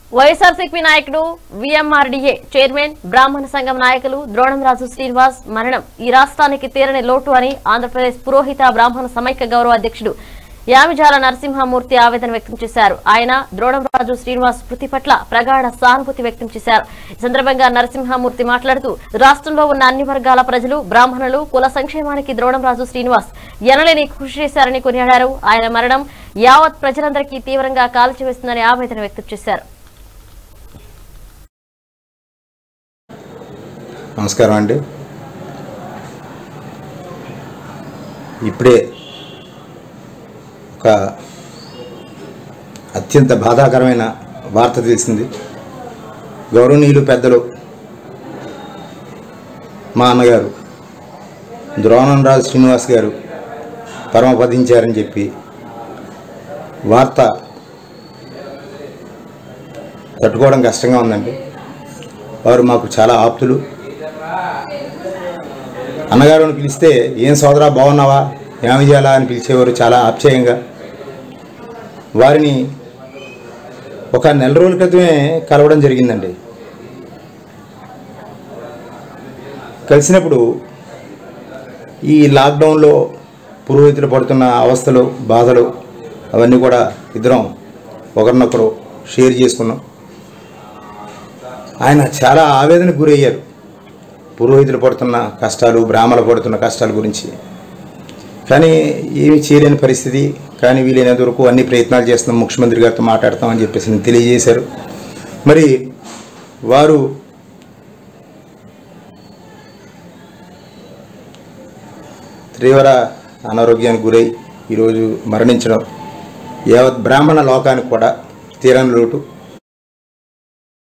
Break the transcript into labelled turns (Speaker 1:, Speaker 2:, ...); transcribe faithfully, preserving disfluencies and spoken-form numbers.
Speaker 1: వైఎస్ఆర్సీపీ నాయకుడు VMRDA chairman బ్రాహ్మణ సంఘం నాయకులు ద్రోణంరాజు శ్రీనివాస్ మరణం ఈ రాష్ట్రానికి తీరని లోటు అని ఆంధ్రప్రదేశ్ పురోహిత బ్రాహ్మణ సమైక్య గౌరవ అధ్యక్షుడు యామిజాల నరసింహమూర్తి ఆవేదన వ్యక్తం చేశారు. ఆయన ద్రోణంరాజు శ్రీనివాస్ మృతి పట్ల ప్రగాఢ సానుభూతి వ్యక్తం చేశారు. ఈ సందర్భంగా నరసింహమూర్తి మాట్లాడుతూ రాష్ట్రంలో ఉన్న అన్ని వర్గాల ప్రజలు బ్రాహ్మణులు కుల సంక్షేమానికి ద్రోణంరాజు శ్రీనివాస్ ఎనలేని కృషి చేశారని కొనియాడారు. ఆయన మరణం యావత్ ప్రజలందరికీ తీవ్రంగా కాల్చివేస్తుందని ఆవేదన వ్యక్తం చేశారు.
Speaker 2: నమస్కారం అండి. ఇప్పుడే ఒక అత్యంత బాధాకరమైన వార్త తెలిసింది. గౌరవనీయులు పెద్దలు మా అన్నగారు ద్రోణంరాజు శ్రీనివాస్ గారు పరమపదించారని చెప్పి వార్త తట్టుకోవడం కష్టంగా ఉందండి. వారు మాకు చాలా ఆప్తులు. అన్నగారుని పిలిస్తే ఏం సోదరా బాగున్నావా యామిజాలా అని పిలిచేవారు చాలా ఆప్యాయంగా. వారిని ఒక నెల రోజుల క్రితమే కలవడం జరిగిందండి. కలిసినప్పుడు ఈ లాక్డౌన్లో పురోహితులు పడుతున్న అవస్థలు బాధలు అవన్నీ కూడా ఇద్దరం ఒకరినొకరు షేర్ చేసుకున్నాం. ఆయన చాలా ఆవేదనకు గురయ్యారు. పురోహితులు పడుతున్న కష్టాలు బ్రాహ్మణులు పడుతున్న కష్టాల గురించి. కానీ ఏమి చేయలేని పరిస్థితి. కానీ వీలైనంత వరకు అన్ని ప్రయత్నాలు చేస్తున్నాం, ముఖ్యమంత్రి గారితో మాట్లాడతామని చెప్పేసి తెలియజేశారు. మరి వారు తీవ్ర అనారోగ్యానికి గురై ఈరోజు మరణించడం యావత్ బ్రాహ్మణ లోకానికి కూడా తీరని లోటు.